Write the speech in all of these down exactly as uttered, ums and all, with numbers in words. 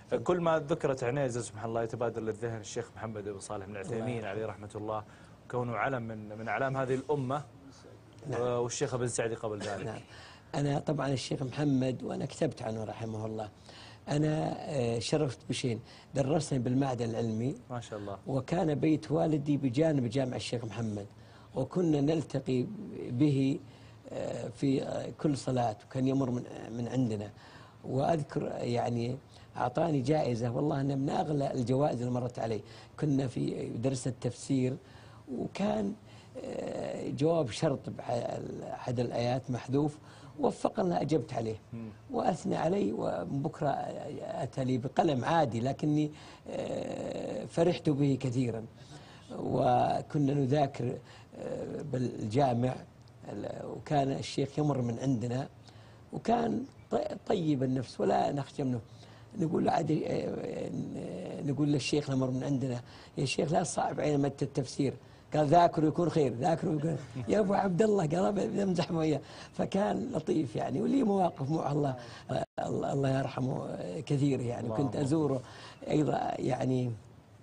كل ما ذكرت عنيزة سبحان الله يتبادر للذهن الشيخ محمد بن صالح بن عثيمين عليه رحمة الله، كونه علم من من أعلام هذه الأمة. نعم. والشيخ ابن سعدي قبل ذلك. نعم. أنا طبعا الشيخ محمد وأنا كتبت عنه رحمه الله. أنا شرفت بشيء، درسني بالمعهد العلمي ما شاء الله، وكان بيت والدي بجانب جامع الشيخ محمد، وكنا نلتقي به في كل صلاة، وكان يمر من من عندنا. وأذكر يعني أعطاني جائزة والله أنها من أغلى الجوائز اللي مرت علي. كنا في درس التفسير وكان جواب شرط بأحد الآيات محذوف، وفقنا أجبت عليه وأثنى علي، وبكرة أتى لي بقلم عادي لكني فرحت به كثيرا. وكنا نذاكر بالجامع، وكان الشيخ يمر من عندنا وكان طيب النفس ولا نخشى منه. نقول عادي، نقول للشيخ نمر من عندنا يا شيخ لا تصعب علينا مادة التفسير، قال ذاكر ويكون خير، ذاكر ويكون يا ابو عبد الله، قال بنمزح وياه. فكان لطيف يعني، ولي مواقف مع الله الله يرحمه كثير يعني. كنت ازوره ايضا يعني،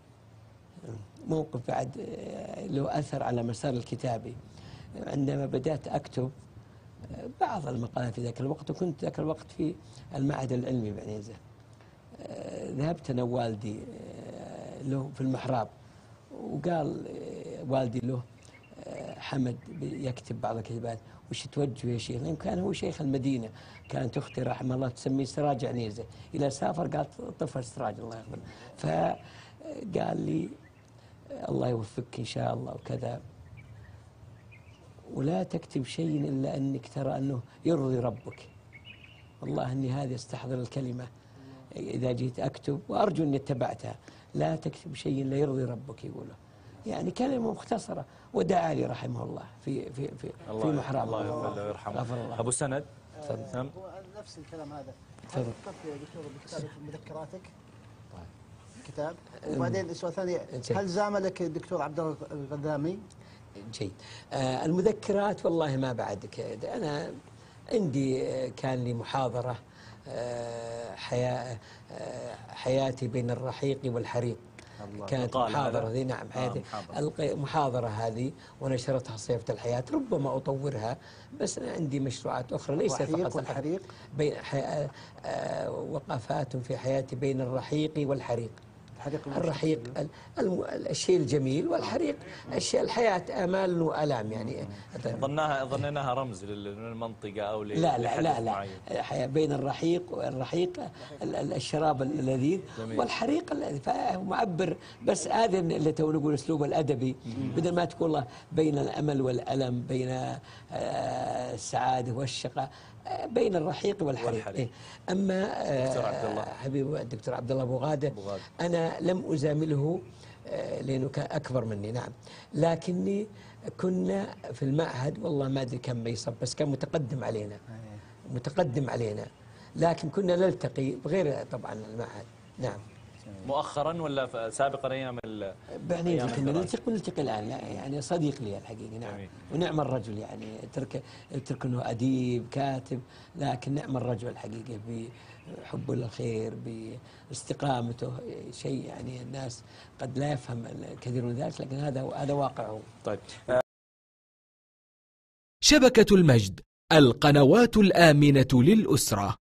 موقف بعد له اثر على مسار الكتابي. عندما بدات اكتب بعض المقالات في ذاك الوقت، وكنت ذاك الوقت في المعهد العلمي بعنيزة، ذهبت انا والدي له في المحراب، وقال والدي له حمد يكتب بعض الكتابات، وش توجه يا شيخ؟ لأن كان هو شيخ المدينة، كانت أختي رحمه الله تسميه سراج عنيزة، إلى سافر قالت طفل سراج الله يغفر. فقال لي الله يوفقك إن شاء الله وكذا، ولا تكتب شيء إلا أنك ترى أنه يرضي ربك. والله أني هذه استحضر الكلمة إذا جيت أكتب، وأرجو أني اتبعتها. لا تكتب شيء لا يرضي ربك، يقوله يعني كلمة مختصرة. ودعا لي رحمه الله في في في الله في محراب. الله يغفر له ويرحمه. أبو سند، تفضل. هو نفس الكلام هذا. تفضل. فكرت يا دكتور بكتابة مذكراتك؟ كتاب. وبعدين السؤال الثاني، هل زاملك الدكتور عبد الله الغذامي؟ جيد. آه المذكرات والله ما بعد، أنا عندي كان لي محاضرة آه حياة آه حياتي بين الرحيق والحريق. كانت محاضرة ذي، نعم حياتي آه محاضرة هذه ونشرتها صيفة الحياة. ربما أطورها، بس أنا عندي مشروعات أخرى ليس فقط والحريق. بين آه آه وقفات في حياتي بين الرحيق والحريق. الرحيق الشيء الجميل، والحريق الشيء الحياة آمال وألام يعني. ظناها ظنيناها رمز للمنطقة أو لا لا لا لا لا بين الرحيق والرحيق الشراب اللذيذ، والحريق فهو معبر. بس هذا اللي تو نقول أسلوب الأدبي، بدل ما تقول الله بين الأمل والألم، بين السعادة والشقاء، بين الرحيق والحريق. إيه. أما حبيبي الدكتور عبد الله أبو غادة، أنا لم أزامله لأنه كان أكبر مني، نعم، لكني كنا في المعهد والله ما أدري كم يصب، بس كان متقدم علينا متقدم علينا لكن كنا نلتقي بغير طبعا المعهد. نعم. مؤخرا ولا سابقا ايام ال بعنيزة كنا نلتقي ونلتقي الان، يعني صديق لي الحقيقه. نعم. جميل. ونعم الرجل يعني، ترك ترك انه اديب كاتب، لكن نعم الرجل الحقيقه بحبه للخير، باستقامته، شيء يعني الناس قد لا يفهم الكثير من ذلك، لكن هذا هذا واقعه. طيب. شبكة المجد، القنوات الآمنة للأسرة.